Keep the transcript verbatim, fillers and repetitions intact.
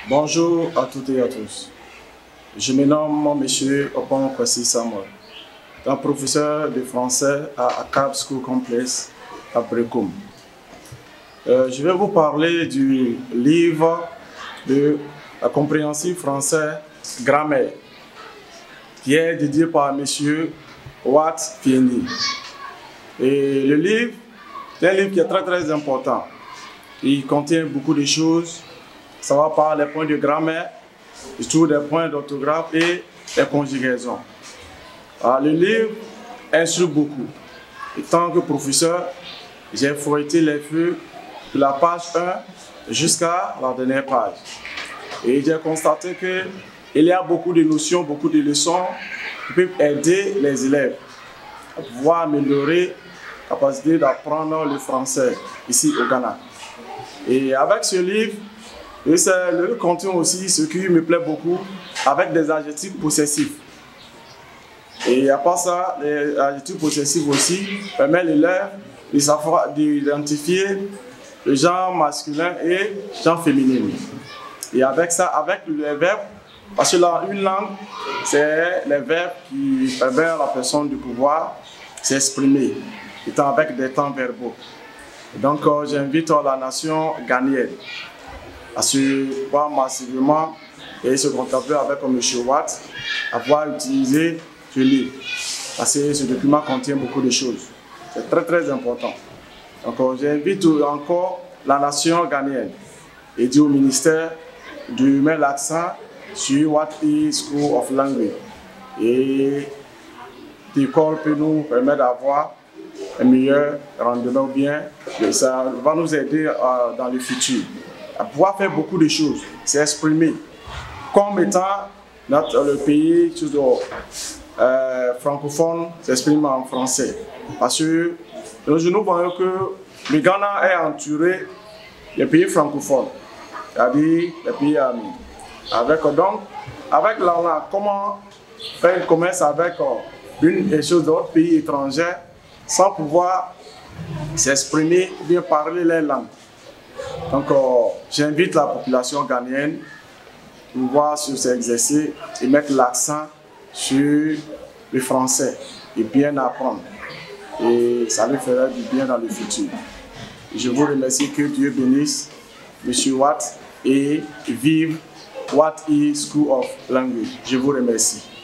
Bonjour à toutes et à tous. Je me nomme M. Opon Kwasi Samuel, un professeur de français à Acab School Complex à Brekum. Euh, je vais vous parler du livre de la compréhension français Grammaire, qui est dédié par M. Watt Fieni. Et le livre, c'est un livre qui est très très important. Il contient beaucoup de choses. Ça va par les points de grammaire, surtout des points d'orthographe et des conjugaisons. Alors, le livre instruit beaucoup. Et tant que professeur, j'ai feuilleté les feuilles de la page un jusqu'à la dernière page. Et j'ai constaté qu'il y a beaucoup de notions, beaucoup de leçons qui peuvent aider les élèves à pouvoir améliorer la capacité d'apprendre le français ici au Ghana. Et avec ce livre, le livre contient aussi ce qui me plaît beaucoup, avec des adjectifs possessifs. Et à part ça, les adjectifs possessifs aussi permettent l'élève de savoir d'identifier le genre masculin et le genre féminin. Et avec ça, avec les verbes, parce que là, une langue, c'est les verbes qui permettent à la personne de pouvoir s'exprimer, étant avec des temps verbaux. Et donc, euh, j'invite la nation ghanéenne à se voir massivement et se contacter avec M. Watt, à pouvoir utiliser ce livre. Parce que ce document contient beaucoup de choses. C'est très très important. Donc j'invite encore la nation ghanéenne et dit au ministère de mettre l'accent sur What is School of Language. Et l'école peut nous permettre d'avoir un meilleur rendement bien. Et ça va nous aider euh, dans le futur à pouvoir faire beaucoup de choses, s'exprimer comme étant notre, le pays toujours, euh, francophone s'exprime en français. Parce que nous voyons que le Ghana est entouré des pays francophones, c'est-à-dire les pays amis. Avec, donc, avec la langue, comment faire un commerce avec une des choses d'autres pays étrangers sans pouvoir s'exprimer, bien parler les langues. Donc, euh, j'invite la population ghanéenne à pouvoir sur ces exercices et mettre l'accent sur le français et bien apprendre. Et ça lui fera du bien dans le futur. Je vous remercie, que Dieu bénisse M. Watt et vive What is School of Language. Je vous remercie.